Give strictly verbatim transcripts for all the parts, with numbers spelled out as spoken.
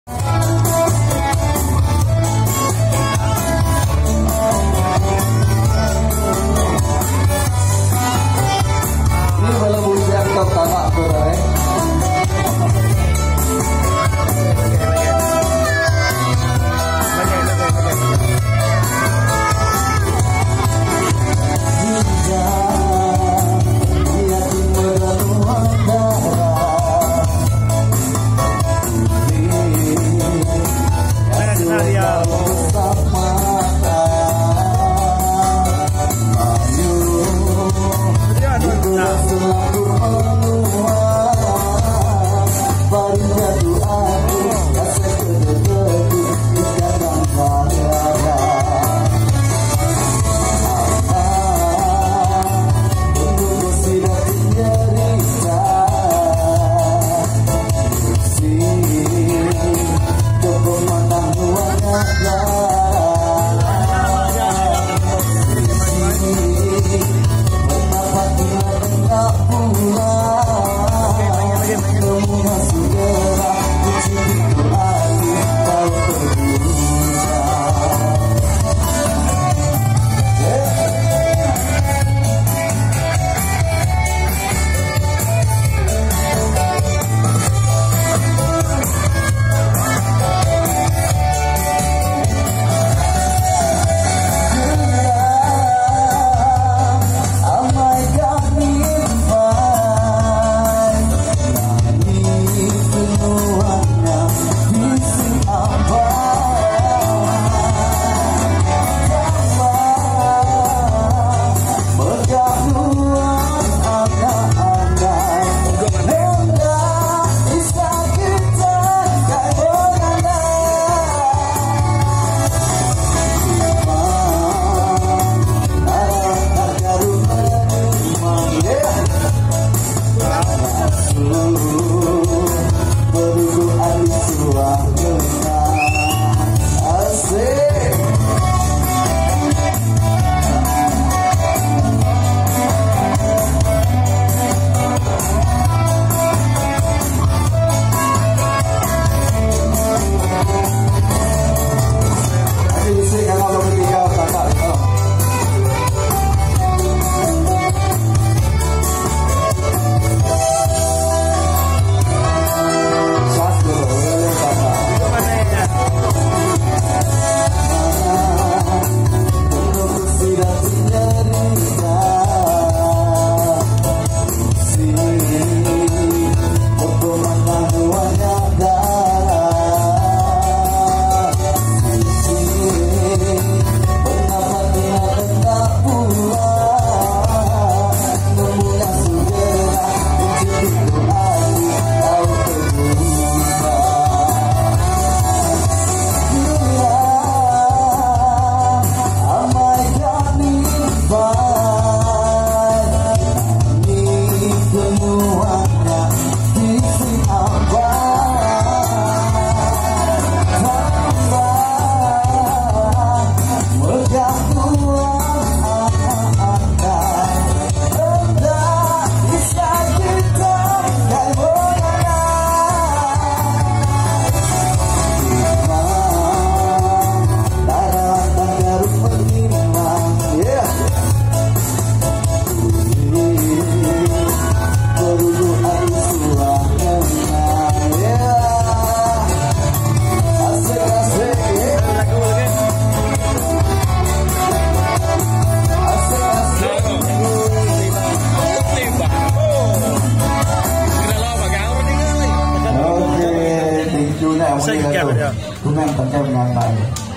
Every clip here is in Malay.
Tunang pakai menyantai.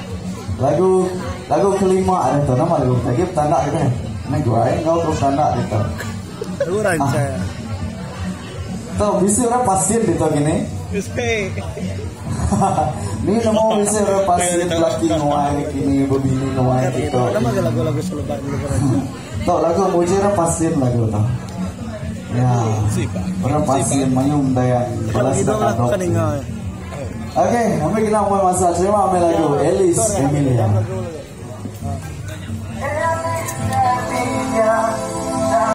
Lagu lagu kelima ada tu nama lagu. Lagi tanda itu. Ini gua ini kau terus tanda itu. Luran saya. Tahu bisa orang pasien itu gini. Bisa. Ni nama bisa orang pasien laki nuai kini begini nuai itu. Nama lagu-lagu selebar dulu. Tahu lagu muji orang pasien lagu tu. Ya. Orang pasien mayum daya. Balas dah kau. Oke, okay, kami kita mau masak. Terima kasih lagu Elis Emilia.